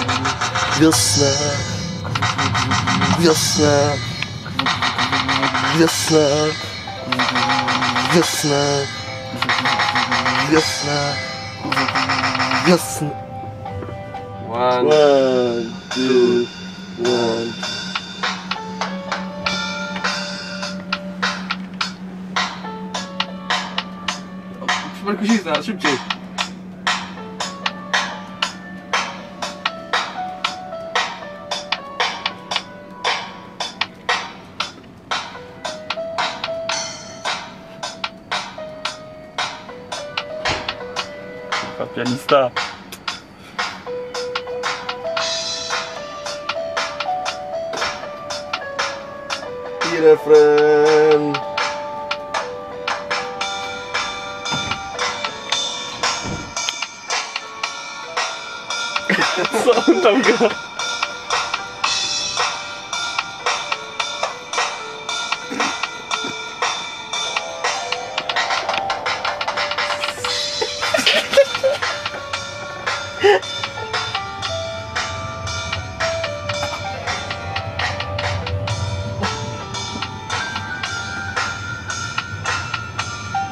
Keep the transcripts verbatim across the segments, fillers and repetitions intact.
Wiosna, wiosna, wiosna, wiosna, wiosna, wiosna. One, One, two, one. Perkusista, szybciej. Pianista. I refren. Co on tam gra?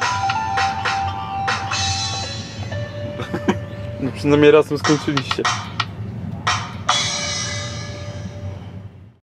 No przynajmniej razem skończyliście.